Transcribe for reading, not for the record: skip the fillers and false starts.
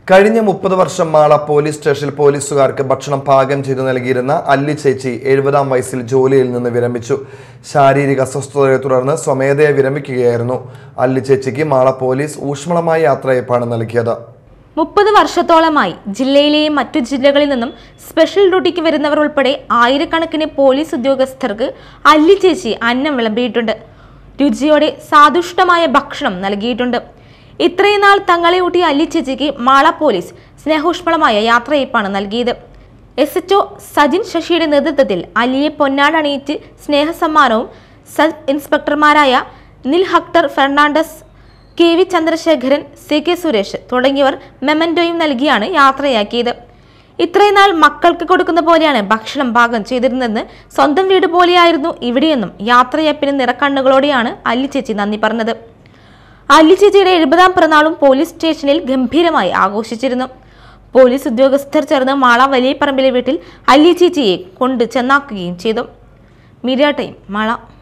കഴിഞ്ഞ 30 വർഷം മാള പോലീസ് സ്റ്റേഷനിൽ പോലീസുകാർക്ക് ഭക്ഷണം പാകം ചെയ്തു നൽകിയിരുന്ന അല്ലി ചേച്ചി 70-ാം വയസ്സിൽ ജോലിയിൽ നിന്ന് വിരമിച്ചു. ശാരീരിക അസ്വസ്ഥതയെ തുടർന്ന് സ്വമേധയാ വിരമിക്കുകയായിരുന്നു. അല്ലി ചേച്ചിക്ക് മാള പോലീസ് ഊഷ്മളമായ യാത്രയയപ്പാണ് നൽകിയത്. 30 വർഷത്തോളമായി ജില്ലയിലെയും മറ്റു ജില്ലകളിൽ നിന്നും സ്പെഷ്യൽ ഡ്യൂട്ടിക്ക് വരുന്നവർ ഉൾപ്പെടെ ആയിരക്കണക്കിന് പോലീസ് ഉദ്യോഗസ്ഥർക്ക് അല്ലി ചേച്ചി അന്നം വിളമ്പിയിട്ടുണ്ട്. രുചിയോടെ സാദുഷ്ടമായ ഭക്ഷണം നൽകിയിട്ടുണ്ട്. ഇത്രയും നാൾ തങ്ങളെ ഊട്ടിയ അല്ലി ചേച്ചിക്ക് മാള പോലീസ് സ്നേഹോഷ്മളമായ യാത്രയയപ്പാണ് നൽകിയത്. SHO സജിൻ ശശിയുടെ നേതൃത്വത്തിൽ അല്ലിയെ പൊന്നാടണിയിച്ച് സ്നേഹസമ്മാനവും സബ് ഇൻസ്പെക്ടർമാരായ നിൽ Hector Fernandez, KV Chandrasekharan, CK Suresh തുടങ്ങിയവർ മെമന്റോയും നൽകിയാണ് യാത്രയാക്കിയത്. ഇത്രയും നാൾ മക്കൾക്ക് കൊടുക്കുന്ന പോലെയാണ് ഭക്ഷണം പാകം ചെയ്തിരുന്നതെന്ന്, സ്വന്തം വീട് പോലെയായിരുന്നു ഇവിടെയെന്നും യാത്രയപ്പിന് നിറക്കണ്ണുകളോടെയാണ് അല്ലി ചേച്ചി നന്ദി പറഞ്ഞത്. അല്ലി ചേച്ചിയുടെ 70-ാം പിറന്നാളും പോലീസ് സ്റ്റേഷനിൽ ഗംഭീരമായി ആഘോഷിച്ചിരുന്നു. പോലീസ് ഉദ്യോഗസ്ഥർ ചേർന്ന് മാള വലിയ പറമ്പിലെ വീട്ടിൽ അല്ലി ചേച്ചിയെ കൊണ്ട് ചെന്നാക്കുകയും ചെയ്തു. Media time Mala.